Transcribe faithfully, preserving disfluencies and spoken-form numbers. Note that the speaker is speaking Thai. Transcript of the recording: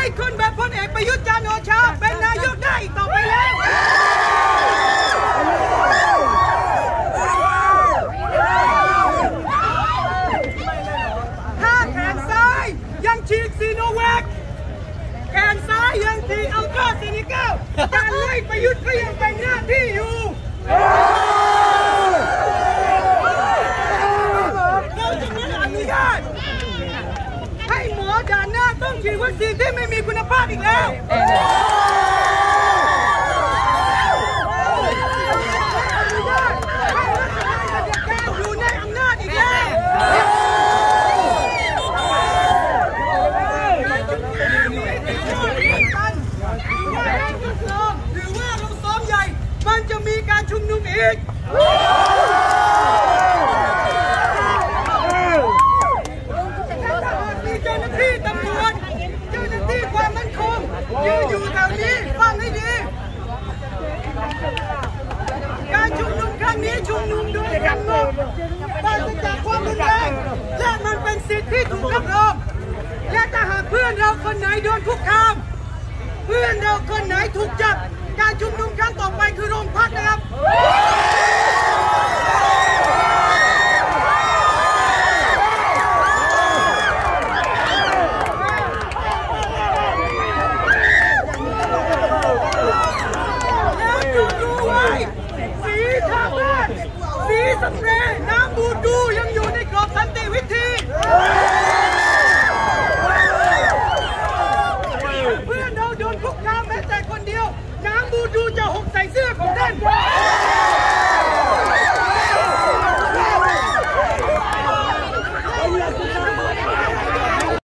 คนแบบพลเอกประยุทธ์จันทร์โอชาเป็นนายกได้อีกต่อไปแล้วถ้าแขนซ้ายยังฉีดซีโนแวคแขนซ้ายยังฉีดอัลตราเซเนกาการไล่ประยุทธ์ก็ยังเป็นหน้าที่อยู่เราจะไม่อนุญาตให้หมอด่านหน้าต้องฉีดวัคซีนที่ไม่มีคุณภาพอีกแล้วอยู่ในอำนาจอีกแล้วหรือว่าเราซ้อมใหญ่มันจะมีการชุมนุมอีกมีเจ้าหน้าที่ตำรวจเจ้าหน้าที่ความมั่นคงยืนอยู่แถวนี้ฟังให้ดีการชุมนุมครั้งนี้ชุมนุมโดยสงบปราศจากความรุนแรงและมันเป็นสิทธิที่ถูกรับรองและถ้าหากเพื่อนเราคนไหนโดนคุกคามเพื่อนเราคนไหนถูกจับการชุมนุมครั้งต่อไปคือโรงพักนะครับ